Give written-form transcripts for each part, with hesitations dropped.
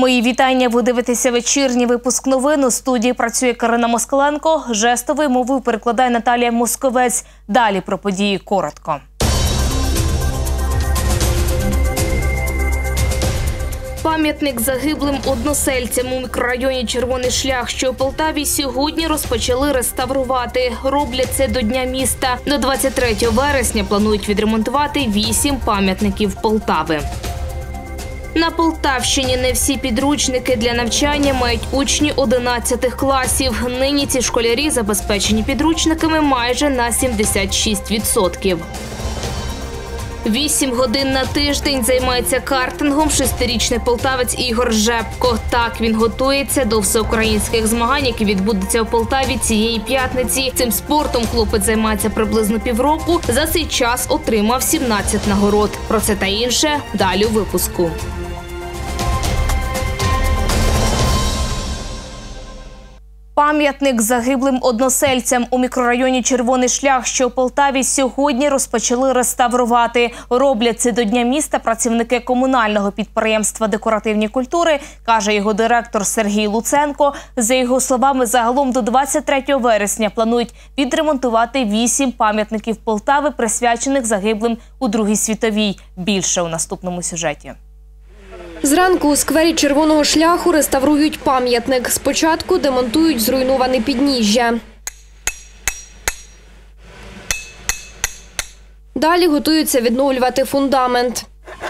Мої вітання. Ви дивитеся вечірній випуск новин. У студії працює Карина Москаленко. Жестовою мовою перекладає Наталія Московець. Далі про події коротко. Пам'ятник загиблим односельцям у мікрорайоні Червоний Шлях, що у Полтаві, сьогодні розпочали реставрувати. Роблять це до Дня міста. До 23 вересня планують відремонтувати 8 пам'ятників Полтави. На Полтавщині не всі підручники для навчання мають учні 11 класів. Нині ці школярі забезпечені підручниками майже на 76%. 8 годин на тиждень займається картингом 6-річний полтавець Ігор Жепко. Так, він готується до всеукраїнських змагань, які відбудуться у Полтаві цієї п'ятниці. Цим спортом хлопець займається приблизно півроку. За цей час отримав 17 нагород. Про це та інше далі у випуску. Пам'ятник загиблим односельцям у мікрорайоні Червоний Шлях, що у Полтаві, сьогодні розпочали реставрувати. Роблять це до Дня міста працівники комунального підприємства «Декоративні культури», каже його директор Сергій Луценко. За його словами, загалом до 23 вересня планують відремонтувати 8 пам'ятників Полтави, присвячених загиблим у Другій світовій. Більше у наступному сюжеті. Зранку у сквері Червоного Шляху реставрують пам'ятник. Спочатку демонтують зруйноване підніжжя. Далі готуються відновлювати фундамент.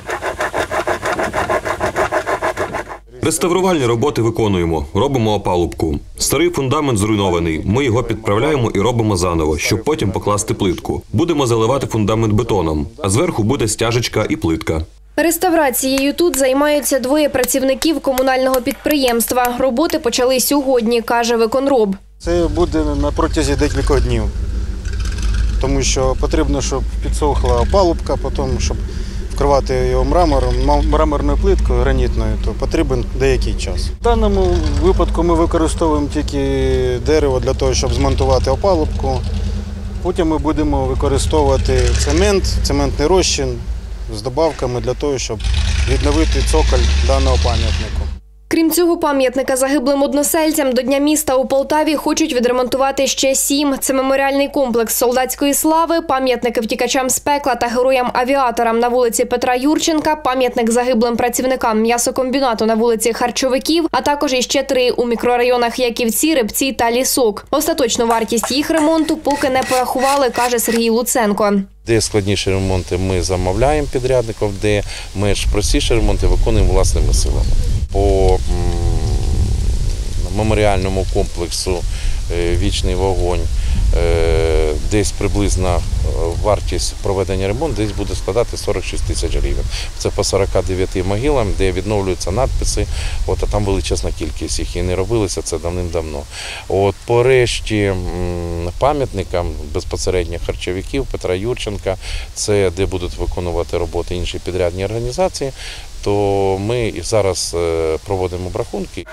Реставрувальні роботи виконуємо. Робимо опалубку. Старий фундамент зруйнований. Ми його підправляємо і робимо заново, щоб потім покласти плитку. Будемо заливати фундамент бетоном, а зверху буде стяжечка і плитка. Реставрацією тут займаються 2 працівників комунального підприємства. Роботи почали сьогодні, каже виконроб. Це буде на протязі декількох днів, тому що потрібно, щоб підсохла опалубка, потім, щоб вкривати його мраморною плиткою гранітною, то потрібен деякий час. В даному випадку ми використовуємо тільки дерево для того, щоб змонтувати опалубку. Потім ми будемо використовувати цементний розчин з добавками для того, щоб відновити цоколь даного пам'ятника. Крім цього пам'ятника загиблим односельцям, до Дня міста у Полтаві хочуть відремонтувати ще 7. Це меморіальний комплекс солдатської слави, пам'ятники втікачам з пекла та героям-авіаторам на вулиці Петра Юрченка, пам'ятник загиблим працівникам м'ясокомбінату на вулиці Харчовиків, а також іще 3 у мікрорайонах Яківці, Рибці та Лісок. Остаточну вартість їх ремонту поки не порахували, каже Сергій Луценко. Де складніші ремонти ми замовляємо підрядників, де менш простіші ремонти виконуємо власними силами. По меморіальному комплексу «Вічний вогонь» десь приблизно вартість проведення ремонту десь буде складати 46 тисяч гривень. Це по 49 могилам, де відновлюються надписи, а там величезна кількість їх і не робилися, це давним-давно. По решті пам'ятникам безпосередньо харчовиків, Петра Юрченка, це де будуть виконувати роботи інші підрядні організації, то ми зараз проводимо обрахунки.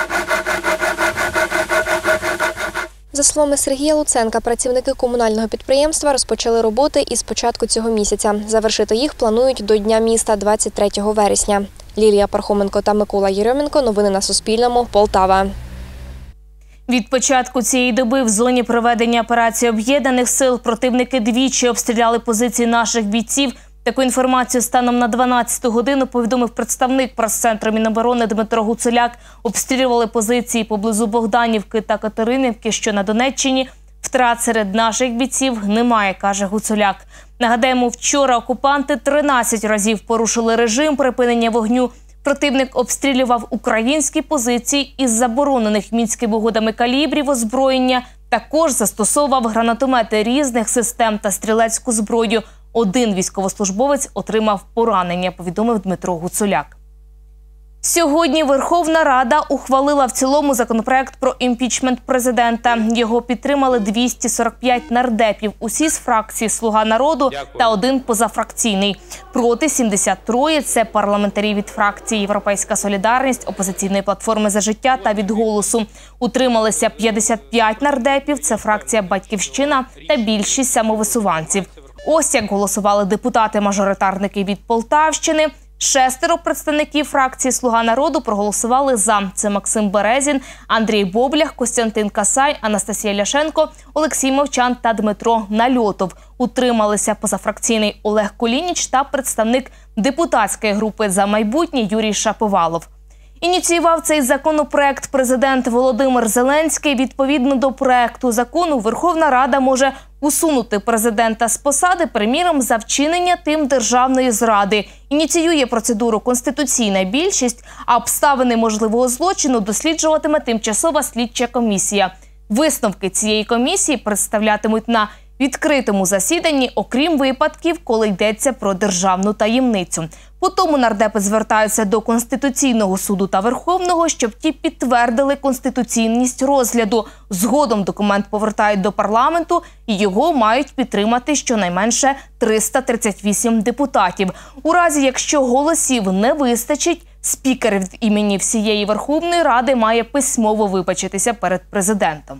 За словами Сергія Луценка, працівники комунального підприємства розпочали роботи із початку цього місяця. Завершити їх планують до Дня міста 23 вересня. Лілія Пархоменко та Микола Єрьоменко. Новини на Суспільному. Полтава. Від початку цієї доби в зоні проведення операції Об'єднаних сил противники двічі обстріляли позиції наших бійців. Таку інформацію станом на 12 годину повідомив представник прес-центру Міноборони Дмитро Гуцуляк. Обстрілювали позиції поблизу Богданівки та Катеринівки, що на Донеччині. Втрат серед наших бійців немає, каже Гуцуляк. Нагадаємо, вчора окупанти 13 разів порушили режим припинення вогню. Противник обстрілював українські позиції із заборонених Мінськими угодами калібрів озброєння. Також застосовував гранатомети різних систем та стрілецьку зброю. 1 військовослужбовець отримав поранення, повідомив Дмитро Гуцуляк. Сьогодні Верховна Рада ухвалила в цілому законопроект про імпічмент президента. Його підтримали 245 нардепів. Усі з фракції «Слуга народу» та 1 позафракційний. Проти 73 – це парламентарі від фракції «Європейська солідарність», «Опозиційної платформи за життя» та від «Голосу». Утрималися 55 нардепів – це фракція «Батьківщина» та більшість самовисуванців. Ось як голосували депутати-мажоритарники від Полтавщини. 6 представників фракції «Слуга народу» проголосували «за». Це Максим Березін, Андрій Боблях, Костянтин Касай, Анастасія Ляшенко, Олексій Мовчан та Дмитро Нальотов. Утрималися позафракційний Олег Кулініч та представник депутатської групи «За майбутнє» Юрій Шаповалов. Ініціював цей законопроект президент Володимир Зеленський. Відповідно до проекту закону Верховна Рада може усунути президента з посади, приміром, за вчинення тим державної зради. Ініціює процедуру конституційна більшість, а обставини можливого злочину досліджуватиме тимчасова слідча комісія. Висновки цієї комісії представлятимуть на відкритому засіданні, окрім випадків, коли йдеться про державну таємницю. Потому нардепи звертаються до Конституційного суду та Верховного, щоб ті підтвердили конституційність розгляду. Згодом документ повертають до парламенту і його мають підтримати щонайменше 338 депутатів. У разі, якщо голосів не вистачить, спікер від імені всієї Верховної Ради має письмово вибачитися перед президентом.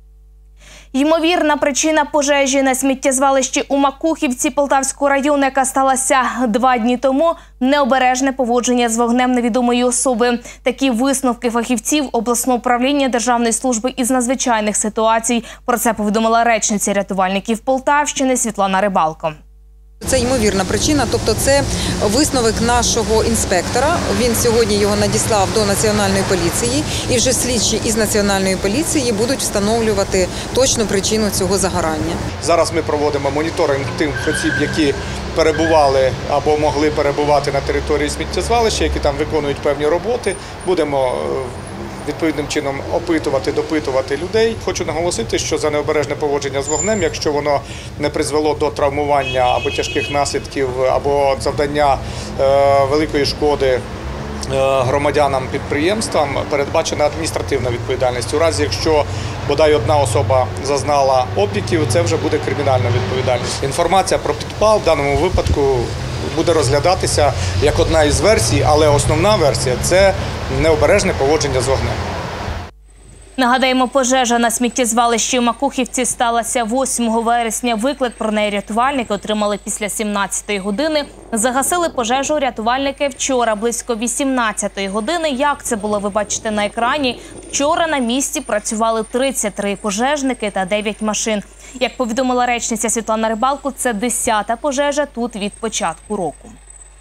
Ймовірна причина пожежі на сміттєзвалищі у Макухівці Полтавського району, яка сталася 2 дні тому – необережне поводження з вогнем невідомої особи. Такі висновки фахівців обласного управління Державної служби із надзвичайних ситуацій. Про це повідомила речниця рятувальників Полтавщини Світлана Рибалко. Це ймовірна причина, тобто це висновок нашого інспектора. Він сьогодні його надіслав до Національної поліції, і вже слідчі із Національної поліції будуть встановлювати точну причину цього загорання. Зараз ми проводимо моніторинг тих осіб, які перебували або могли перебувати на території сміттєзвалища, які там виконують певні роботи. Будемо відповідним чином опитувати, допитувати людей. Хочу наголосити, що за необережне поводження з вогнем, якщо воно не призвело до травмування або тяжких наслідків, або завдання великої шкоди громадянам підприємствам, передбачена адміністративна відповідальність. У разі, якщо бодай одна особа зазнала опіків, це вже буде кримінальна відповідальність. Інформація про підпал в даному випадку буде розглядатися як одна із версій, але основна версія – це необережне поводження з вогнем. Нагадаємо, пожежа на сміттєзвалищі у Макухівці сталася 8 вересня. Виклик про неї рятувальники отримали після 17-ї години. Загасили пожежу рятувальники вчора близько 18-ї години. Як це було, ви бачите на екрані. Вчора на місці працювали 33 пожежники та 9 машин. Як повідомила речниця Світлана Рибалко, це 10-та пожежа тут від початку року.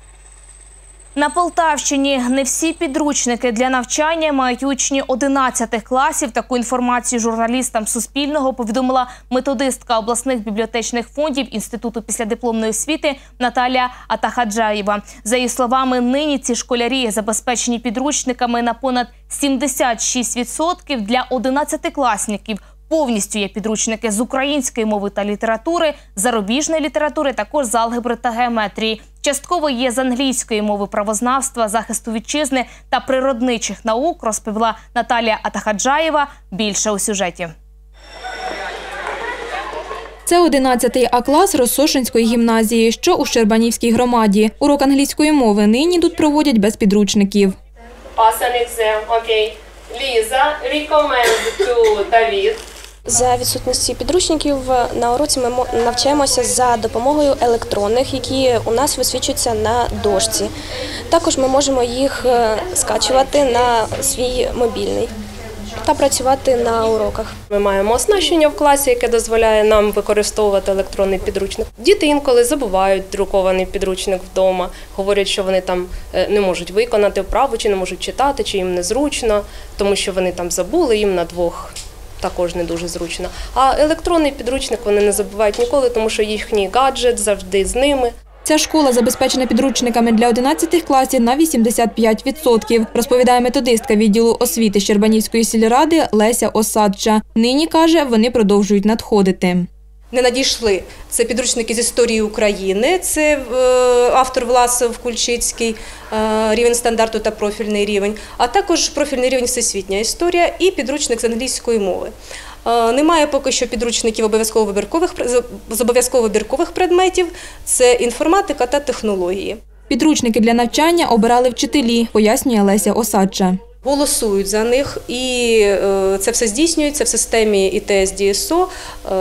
На Полтавщині не всі підручники для навчання мають учні 11 класів. Таку інформацію журналістам Суспільного повідомила методистка обласних бібліотечних фондів Інституту післядипломної освіти Наталія Атахаджаєва. За її словами, нині ці школярі забезпечені підручниками на понад 76% для 11-класників. Повністю є підручники з української мови та літератури, зарубіжної літератури, також з алгебри та геометрії. Частково є з англійської мови, правознавства, захисту вітчизни та природничих наук, розповіла Наталія Атахаджаєва. Більше у сюжеті. Це 11-й А-клас Росошинської гімназії, що у Щербанівській громаді. Урок англійської мови нині тут проводять без підручників. Ліза, recommend to Давід. За відсутності підручників на уроці ми навчаємося за допомогою електронних, які у нас висвічуються на дошці. Також ми можемо їх скачувати на свій мобільний та працювати на уроках. Ми маємо оснащення в класі, яке дозволяє нам використовувати електронний підручник. Діти інколи забувають друкований підручник вдома, говорять, що вони там не можуть виконати вправу, чи не можуть читати, чи їм незручно, тому що вони там забули, їм на двох також не дуже зручно. А електронний підручник вони не забувають ніколи, тому що їхній гаджет завжди з ними. Ця школа забезпечена підручниками для 11 класів на 85%, розповідає методистка відділу освіти Щербанівської сільради Леся Осадча. Нині, каже, вони продовжують надходити. Не надійшли. Це підручники з історії України, це автор Власов, Кульчицький, рівень стандарту та профільний рівень, а також профільний рівень всесвітня історія і підручник з англійської мови. Немає поки що підручників з обов'язково вибіркових предметів, це інформатика та технології. Підручники для навчання обирали вчителі, пояснює Леся Осадча. Голосують за них, і це все здійснюється в системі ІТС ДСО,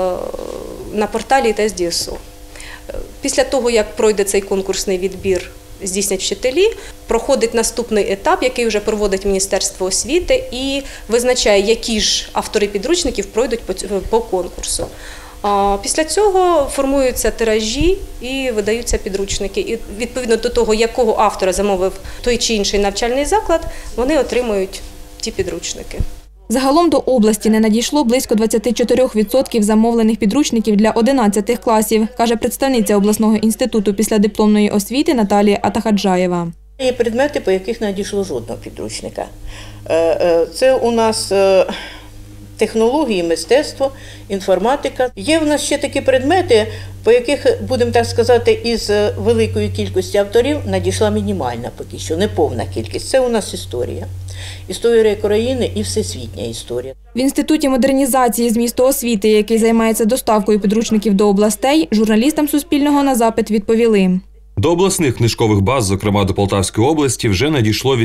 на порталі ІТС ДСО. Після того, як пройде цей конкурсний відбір здійснять вчителі, проходить наступний етап, який вже проводить Міністерство освіти і визначає, які ж автори підручників пройдуть по конкурсу. Після цього формуються тиражі і видаються підручники. І відповідно до того, якого автора замовив той чи інший навчальний заклад, вони отримують ті підручники. Загалом до області не надійшло близько 24% замовлених підручників для 11 класів, каже представниця обласного інституту післядипломної освіти Наталія Атахаджаєва. Є предмети, по яких не надійшло жодного підручника. Це у нас технології, мистецтво, інформатика. Є в нас ще такі предмети, по яких, будемо так сказати, із великої кількості авторів надійшла мінімальна поки що, неповна кількість. Це у нас історія. Історія країни і всесвітня історія. В Інституті модернізації змісту освіти, який займається доставкою підручників до областей, журналістам Суспільного на запит відповіли. До обласних книжкових баз, зокрема до Полтавської області, вже надійшло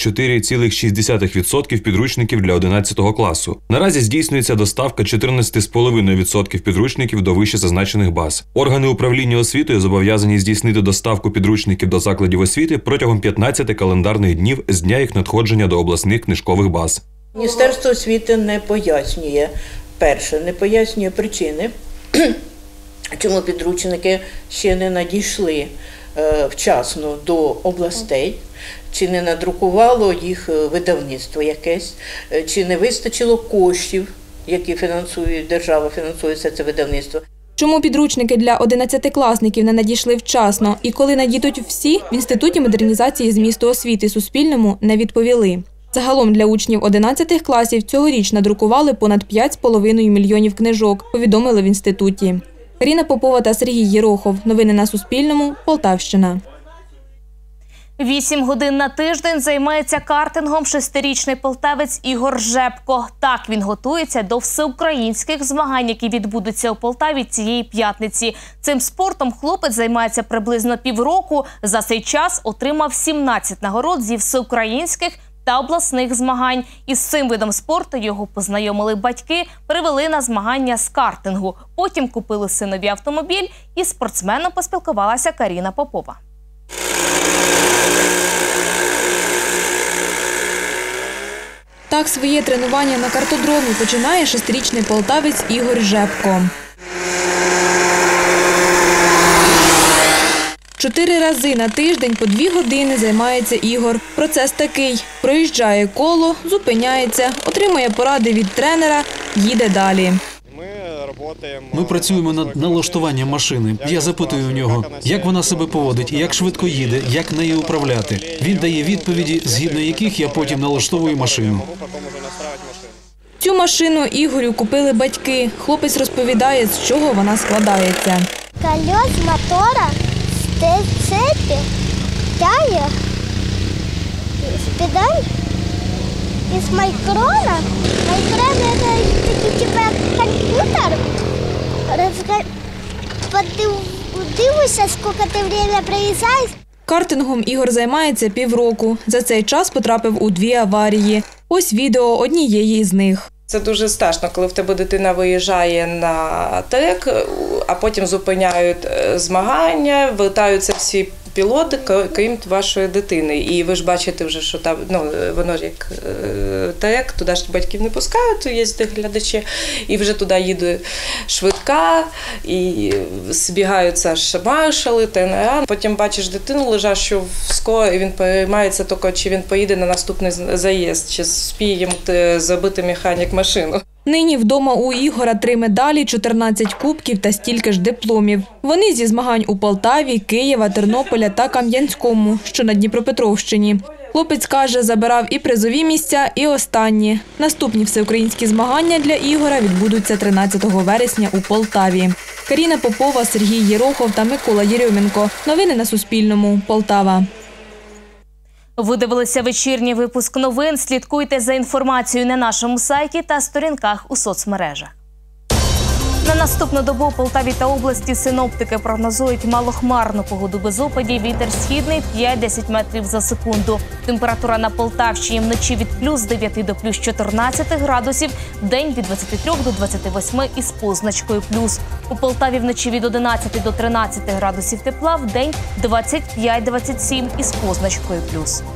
84,6% підручників для 11 класу. Наразі здійснюється доставка 14,5% підручників до вищезазначених баз. Органи управління освітою зобов'язані здійснити доставку підручників до закладів освіти протягом 15 календарних днів з дня їх надходження до обласних книжкових баз. Міністерство освіти не пояснює, перше, не пояснює причини, чому підручники ще не надійшли вчасно до областей, чи не надрукувало їх видавництво якесь, чи не вистачило коштів, які фінансують, держава фінансує все це видавництво. Чому підручники для 11-класників не надійшли вчасно і коли надійдуть всі, в Інституті модернізації змісту освіти Суспільному не відповіли. Загалом для учнів 11 класів цьогоріч надрукували понад 5,5 мільйонів книжок, повідомили в інституті. Каріна Попова та Сергій Єрохов. Новини на Суспільному. Полтавщина. 8 годин на тиждень займається картингом 6-річний полтавець Ігор Жепко. Так він готується до всеукраїнських змагань, які відбудуться у Полтаві цієї п'ятниці. Цим спортом хлопець займається приблизно півроку. За цей час отримав 17 нагород зі всеукраїнських та обласних змагань. Із цим видом спорту його познайомили батьки, привели на змагання з картингу. Потім купили синові автомобіль, і з спортсменом поспілкувалася Каріна Попова. Так своє тренування на картодромі починає 6-річний полтавець Ігор Жепко. 4 рази на тиждень по 2 години займається Ігор. Процес такий – проїжджає коло, зупиняється, отримує поради від тренера, їде далі. Ми працюємо над налаштуванням машини. Я запитую у нього, як вона себе поводить, як швидко їде, як нею управляти. Він дає відповіді, згідно яких я потім налаштовую машину. Цю машину Ігорю купили батьки. Хлопець розповідає, з чого вона складається. Колес, мотора, цепи, тяги, педаль, из майкрона. Майкрон – это такий типа компьютер. Подивишся, скільки ти время проїжджаєш. Картингом Ігор займається півроку. За цей час потрапив у 2 аварії. Ось відео однієї з них. Це дуже страшно, коли в тебе дитина виїжджає на трек, а потім зупиняють змагання, вертаються всі пілоти, крім вашої дитини. І ви ж бачите вже, що там, воно ж як трек, туди ж батьків не пускають, є глядачі, і вже туди їде швидка, і збігаються аж маршали, тренера. Потім бачиш дитину лежачу в ско, і він переймається тільки, чи він поїде на наступний заїзд, чи спіє йому забити механік машину. Нині вдома у Ігора 3 медалі, 14 кубків та стільки ж дипломів. Вони зі змагань у Полтаві, Києва, Тернополя та Кам'янському, що на Дніпропетровщині. Хлопець каже, забирав і призові місця, і останні. Наступні всеукраїнські змагання для Ігора відбудуться 13 вересня у Полтаві. Каріна Попова, Сергій Єрохов та Микола Єрьомінко. Новини на Суспільному. Полтава. Ви дивилися вечірній випуск новин. Слідкуйте за інформацією на нашому сайті та сторінках у соцмережах. На наступну добу у Полтаві та області синоптики прогнозують малохмарну погоду без опадів, вітер східний 5-10 метрів за секунду. Температура на Полтавщині вночі від плюс 9 до плюс 14 градусів, вдень від 23 до 28 із позначкою плюс. У Полтаві вночі від 11 до 13 градусів тепла, вдень 25-27 із позначкою плюс.